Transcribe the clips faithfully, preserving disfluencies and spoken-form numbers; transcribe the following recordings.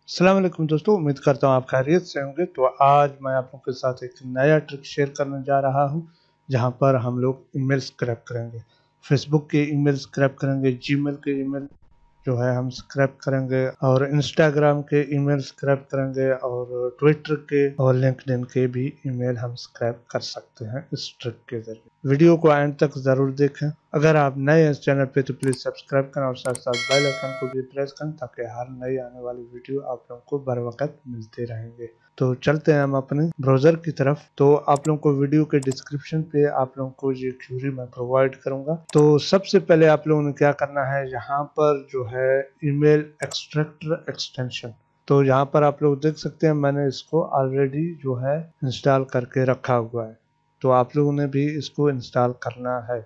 अस्सलाम वालेकुम दोस्तों, उम्मीद करता हूँ आप खैरियत से होंगे। तो आज मैं आप लोगों के साथ एक नया ट्रिक शेयर करने जा रहा हूँ, जहाँ पर हम लोग ईमेल स्क्रैप करेंगे। फेसबुक के ईमेल स्क्रैप करेंगे, जीमेल के ईमेल जो है हम स्क्रैप करेंगे, और इंस्टाग्राम के ईमेल स्क्रैप करेंगे, और ट्विटर के और लिंक्डइन के भी ईमेल हम स्क्रैप कर सकते हैं इस ट्रिक के जरिए। वीडियो को एंड तक जरूर देखें। अगर आप नए हैं इस चैनल पे तो प्लीज सब्सक्राइब करें और साथ साथ बेल आइकन को भी प्रेस करें, ताकि हर नई आने वाली वीडियो आप लोगों को बर वक्त मिलते रहेंगे। तो चलते हैं हम अपने ब्राउजर की तरफ। तो आप लोगों को वीडियो के डिस्क्रिप्शन पे आप लोगों को ये क्यूरी मैं प्रोवाइड करूंगा। तो सबसे पहले आप लोगों ने क्या करना है, यहाँ पर जो है ईमेल एक्सट्रैक्टर एक्सटेंशन, तो यहाँ पर आप लोग देख सकते हैं मैंने इसको ऑलरेडी जो है इंस्टॉल करके रखा हुआ है। तो आप लोगों ने भी इसको इंस्टॉल करना है।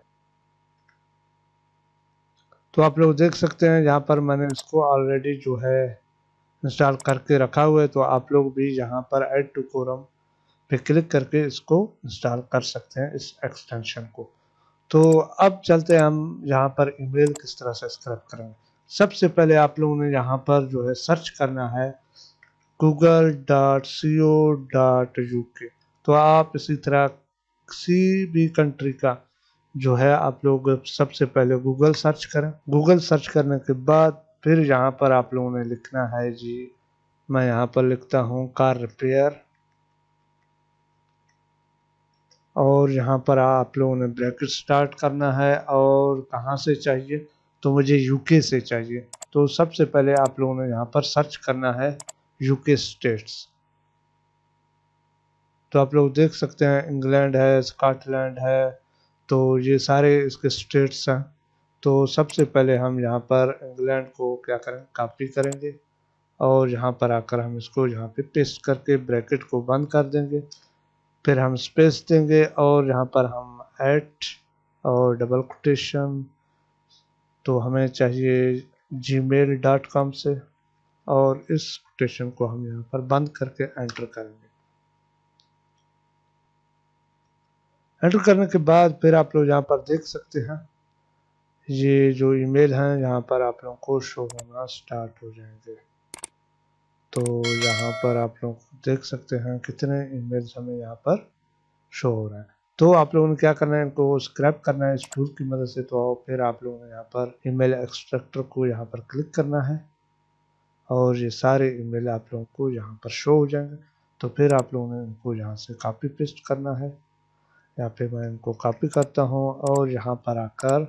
तो आप लोग देख सकते हैं यहाँ पर मैंने इसको ऑलरेडी जो है इंस्टॉल करके रखा हुआ है। तो आप लोग भी यहाँ पर ऐड टू कोरम पे क्लिक करके इसको इंस्टॉल कर सकते हैं, इस एक्सटेंशन को। तो अब चलते हैं हम यहाँ पर ईमेल किस तरह से स्क्रैप करेंगे। सबसे पहले आप लोगों ने यहाँ पर जो है सर्च करना है Google dot C O dot U K. तो आप इसी तरह किसी भी कंट्री का जो है आप लोग सबसे पहले गूगल सर्च करें। गूगल सर्च करने के बाद फिर यहाँ पर आप लोगों ने लिखना है जी, मैं यहाँ पर लिखता हूँ कार रिपेयर, और यहाँ पर आप लोगों ने ब्रैकेट स्टार्ट करना है। और कहाँ से चाहिए, तो मुझे यूके से चाहिए। तो सबसे पहले आप लोगों ने यहाँ पर सर्च करना है यूके स्टेट्स। तो आप लोग देख सकते हैं इंग्लैंड है, स्कॉटलैंड है, तो ये सारे इसके स्टेट्स हैं। तो सबसे पहले हम यहाँ पर इंग्लैंड को क्या करें, कॉपी करेंगे, और यहाँ पर आकर हम इसको यहाँ पे पेस्ट करके ब्रैकेट को बंद कर देंगे। फिर हम स्पेस देंगे, और यहाँ पर हम एट और डबल कोटेशन, तो हमें चाहिए जीमेल डॉट कॉम से, और इस कोटेशन को हम यहाँ पर बंद करके एंटर करेंगे। एंटर करने के बाद फिर आप लोग यहाँ पर देख सकते हैं ये जो ईमेल हैं यहाँ पर आप लोगों को शो होना स्टार्ट हो जाएंगे। तो यहाँ पर आप लोग देख सकते हैं कितने ईमेल्स हमें यहाँ पर शो हो रहे हैं। तो आप लोगों ने क्या करना है, इनको स्क्रैप करना है इस टूल की मदद से। तो फिर आप लोगों ने यहाँ पर ईमेल एक्सट्रैक्टर को यहाँ पर क्लिक करना है, और ये सारे ईमेल आप लोगों को यहाँ पर शो हो जाएंगे। तो फिर आप लोगों ने इनको यहाँ से कॉपी पेस्ट करना है। यहाँ पे मैं इनको कॉपी करता हूँ, और यहाँ पर आकर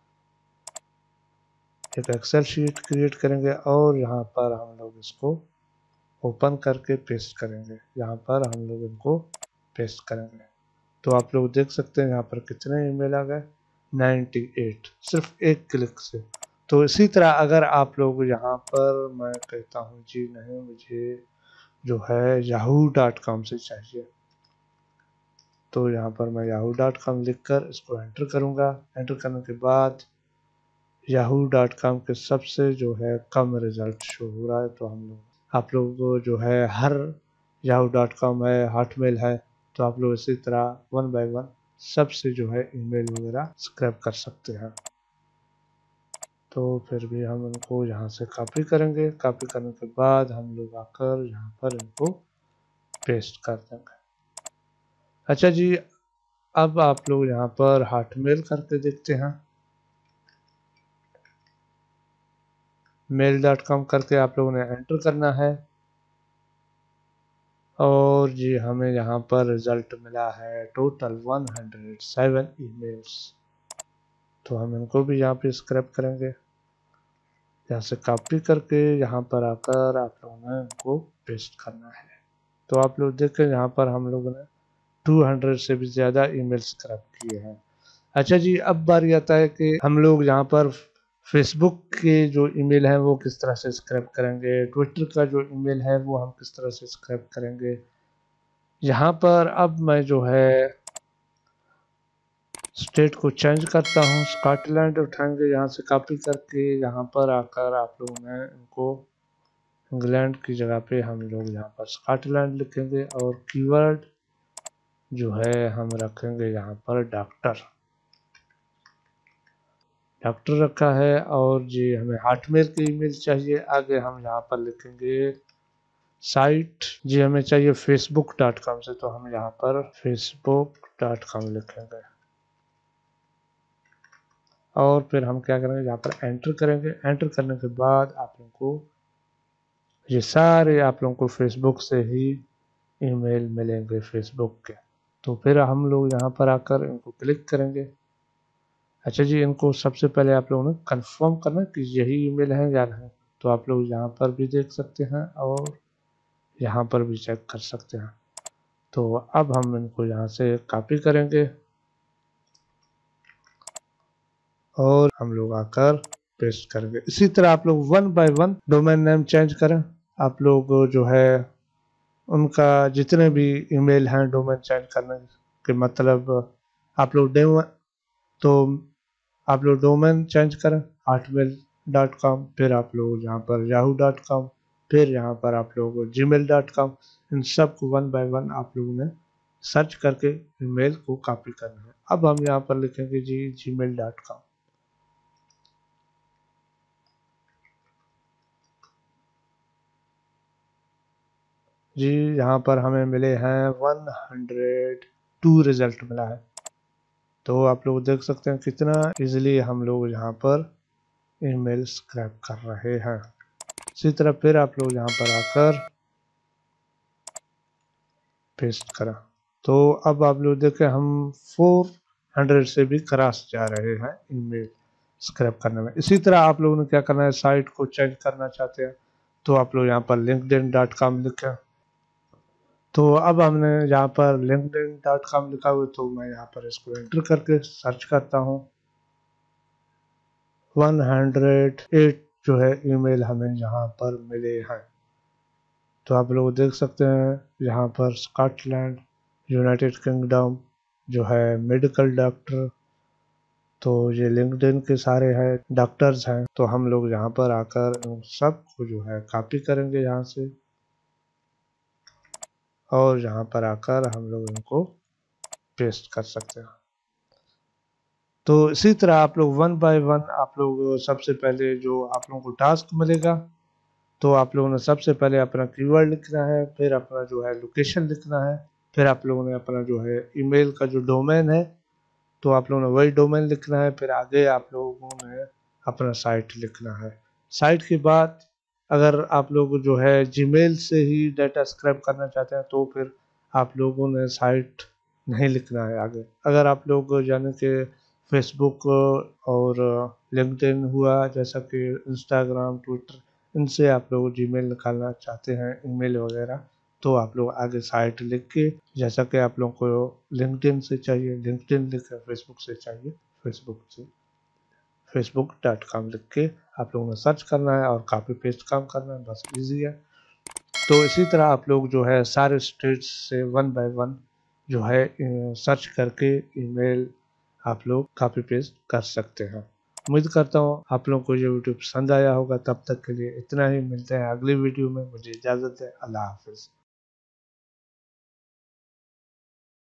एक एक्सेल शीट क्रिएट करेंगे, और यहाँ पर हम लोग इसको ओपन करके पेस्ट करेंगे। यहाँ पर हम लोग इनको पेस्ट करेंगे। तो आप लोग देख सकते हैं यहाँ पर कितने ईमेल आ गए, अट्ठानवे, सिर्फ एक क्लिक से। तो इसी तरह अगर आप लोग यहाँ पर, मैं कहता हूँ जी नहीं, मुझे जो है याहू डॉट कॉम से चाहिए, तो यहाँ पर मैं याहू डॉट कॉम लिख कर इसको एंटर करूँगा। एंटर करने के बाद याहू डॉट कॉम के सबसे जो है कम रिजल्ट शो हो रहा है। तो हम लोग आप लोग को जो है हर याहू डॉट कॉम है, हॉटमेल है, तो आप लोग इसी तरह वन बाय वन सबसे जो है ईमेल वगैरह स्क्रैप कर सकते हैं। तो फिर भी हम इनको यहाँ से कॉपी करेंगे। कॉपी करने के बाद हम लोग आकर यहाँ पर इनको पेस्ट कर देंगे। अच्छा जी, अब आप लोग यहाँ पर हॉटमेल करके देखते हैं। मेल डॉट कॉम करके आप लोगों ने एंटर करना है, और जी हमें यहाँ पर रिजल्ट मिला है टोटल एक सौ सात ईमेल्स। तो हम इनको भी यहाँ पे स्क्रैप करेंगे। यहाँ से कॉपी करके यहाँ पर आकर आप लोगों ने इनको पेस्ट करना है। तो आप लोग देखें यहाँ पर हम लोगों ने दो सौ से भी ज़्यादा ईमेल स्क्रैप किए हैं। अच्छा जी, अब बारी आता है कि हम लोग यहाँ पर फेसबुक के जो ईमेल हैं वो किस तरह से स्क्रैप करेंगे, ट्विटर का जो ईमेल है वो हम किस तरह से स्क्रैप करेंगे। यहाँ पर अब मैं जो है स्टेट को चेंज करता हूँ, स्कॉटलैंड उठाएंगे यहाँ से कॉपी करके। यहाँ पर आकर आप लोगों ने इनको इंग्लैंड की जगह पे हम लोग यहाँ पर स्कॉटलैंड लिखेंगे, और कीवर्ड जो है हम रखेंगे यहाँ पर डॉक्टर। डॉक्टर रखा है, और जी हमें हॉटमेल के ईमेल चाहिए। आगे हम यहाँ पर लिखेंगे साइट जी हमें चाहिए फेसबुक डॉट कॉम से, तो हम यहाँ पर फेसबुक डॉट कॉम लिखेंगे और फिर हम क्या करेंगे, यहाँ पर एंटर करेंगे। एंटर करने के बाद आप लोगों को ये सारे आप लोगों को फेसबुक से ही ईमेल मिलेंगे फेसबुक के। तो फिर हम लोग यहाँ पर आकर इनको क्लिक करेंगे। अच्छा जी, इनको सबसे पहले आप लोगों ने कंफर्म करना कि यही ईमेल है या नहीं। तो आप लोग यहाँ पर भी देख सकते हैं और यहाँ पर भी चेक कर सकते हैं। तो अब हम इनको यहाँ से कॉपी करेंगे और हम लोग आकर पेस्ट करेंगे। इसी तरह आप लोग one by one domain name change करें। आप लोग जो है उनका जितने भी ईमेल हैं डोमेन चेंज करने के मतलब आप लोग डेमो तो आप लोग डोमेन चेंज करें हॉटमेल डॉट कॉम, फिर आप लोग यहाँ पर याहू डॉट कॉम, फिर यहाँ पर आप लोग जी मेल डॉट कॉम। इन सब को वन बाय वन आप लोगों ने सर्च करके ईमेल को कॉपी करना है। अब हम यहाँ पर लिखेंगे G Gmail dot com. जी यहाँ पर हमें मिले हैं वन हंड्रेड टू रिजल्ट मिला है। तो आप लोग देख सकते हैं कितना इजीली हम लोग यहाँ पर ईमेल स्क्रैप कर रहे हैं। इसी तरह फिर आप लोग यहाँ पर आकर पेस्ट करा। तो अब आप लोग देखें हम चार सौ से भी क्रॉस जा रहे हैं ईमेल स्क्रैप करने में। इसी तरह आप लोगों ने क्या करना है, साइट को चेंज करना चाहते हैं तो आप लोग यहाँ पर लिंक्डइन डॉट कॉम लिखें। तो अब हमने यहाँ पर लिंक्डइन डॉट कॉम लिखा हुआ, तो मैं यहाँ पर इसको एंटर करके सर्च करता हूँ। एक सौ आठ जो है ईमेल हमें यहाँ पर मिले हैं। तो आप लोग देख सकते हैं यहाँ पर स्कॉटलैंड, यूनाइटेड किंगडम जो है मेडिकल डॉक्टर, तो ये लिंक्डइन के सारे हैं डॉक्टर्स हैं। तो हम लोग यहाँ पर आकर सब को जो है कॉपी करेंगे यहाँ से और यहाँ पर आकर हम लोग इनको पेस्ट कर सकते हैं। तो इसी तरह आप लोग वन बाय वन आप लोग सबसे पहले जो आप लोगों को टास्क मिलेगा, तो आप लोगों ने सबसे पहले अपना कीवर्ड लिखना है, फिर अपना जो है लोकेशन लिखना है, फिर आप लोगों ने अपना जो है ईमेल का जो डोमेन है तो आप लोगों ने वही डोमेन लिखना है। फिर आगे आप लोगों ने अपना साइट लिखना है। साइट के बाद अगर आप लोग जो है जीमेल से ही डाटा स्क्रैप करना चाहते हैं तो फिर आप लोगों ने साइट नहीं लिखना है आगे। अगर आप लोग यानी कि फेसबुक और लिंक्डइन हुआ जैसा कि इंस्टाग्राम, ट्विटर, इनसे आप लोग जीमेल निकालना चाहते हैं ईमेल वगैरह, तो आप लोग आगे साइट लिख के, जैसा कि आप लोगों को लिंक्डइन से चाहिए लिंक्डइन लिख, फेसबुक से चाहिए फेसबुक से फेसबुक डॉट कॉम लिख के आप लोगों ने सर्च करना है और कॉपी पेस्ट काम करना है, बस इजी है। तो इसी तरह आप लोग जो है सारे स्टेट्स से वन बाय वन जो है सर्च करके ईमेल आप लोग कॉपी पेस्ट कर सकते हैं। उम्मीद करता हूँ आप लोगों को ये वीडियो पसंद आया होगा। तब तक के लिए इतना ही, मिलते हैं अगली वीडियो में। मुझे इजाज़त है, अल्लाह हाफिज़।